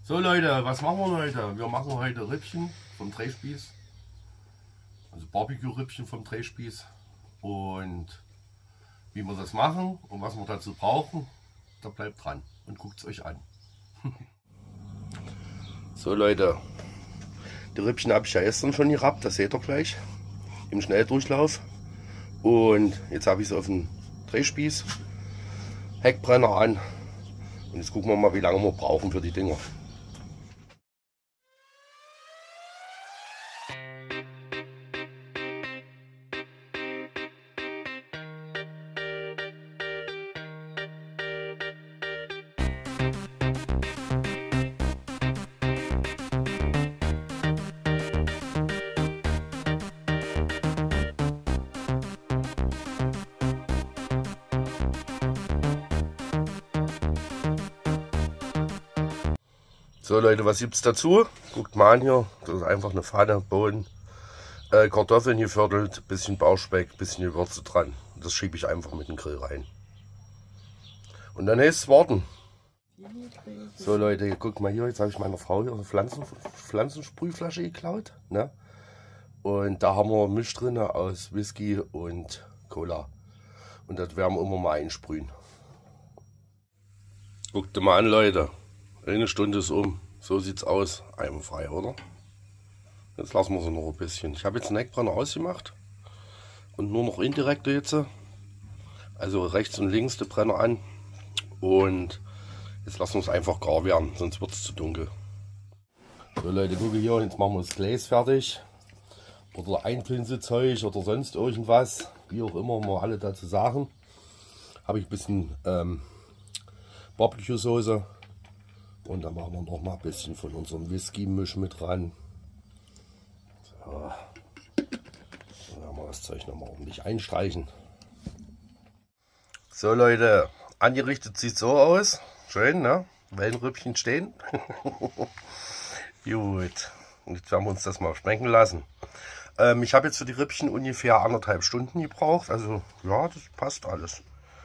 So Leute, was machen wir heute? Wir machen heute Rippchen vom Drehspieß. Also Barbecue-Rippchen vom Drehspieß. Und wie wir das machen und was wir dazu brauchen, da bleibt dran und guckt es euch an. So Leute, die Rippchen habe ich ja gestern schon gerappt, das seht ihr gleich im Schnelldurchlauf. Und jetzt habe ich es auf den Drehspieß, Heckbrenner an. Und jetzt gucken wir mal, wie lange wir brauchen für die Dinger. So Leute, was gibt es dazu? Guckt mal an hier, das ist einfach eine Pfanne, Bohnen, Kartoffeln geviertelt, bisschen Bauchspeck, bisschen Gewürze dran. Das schiebe ich einfach mit dem Grill rein. Und dann ist es warten. So Leute, guckt mal hier, jetzt habe ich meiner Frau hier eine Pflanzensprühflasche geklaut. Ne? Und da haben wir Misch drin aus Whisky und Cola. Und das werden wir immer mal einsprühen. Guckt mal an Leute. Eine Stunde ist um. So sieht's aus. Einwandfrei, oder? Jetzt lassen wir sie noch ein bisschen. Ich habe jetzt einen Heckbrenner ausgemacht. Und nur noch indirekte Hitze. Also rechts und links die Brenner an. Und jetzt lassen wir es einfach gar werden, sonst wird es zu dunkel. So Leute, gucke hier, jetzt machen wir das Gläs fertig. Oder Einpinselzeug oder sonst irgendwas. Wie auch immer wir alle dazu sagen. Habe ich ein bisschen Barbecue-Soße. Und dann machen wir noch mal ein bisschen von unserem Whisky-Misch mit ran. So. Dann werden wir das Zeug noch mal ordentlich einstreichen. So Leute, angerichtet sieht so aus. Schön, ne? Wellenrippchen stehen. Gut. Und jetzt werden wir uns das mal schmecken lassen. Ich habe jetzt für die Rippchen ungefähr 1,5 Stunden gebraucht. Also ja, das passt alles.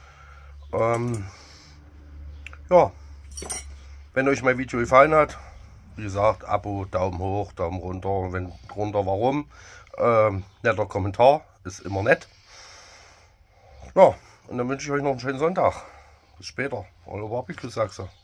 Ja. Wenn euch mein Video gefallen hat, wie gesagt, Abo, Daumen hoch, Daumen runter. Wenn drunter, warum? Netter Kommentar, ist immer nett. Ja, und dann wünsche ich euch noch einen schönen Sonntag. Bis später, euer Barbecue Sachse.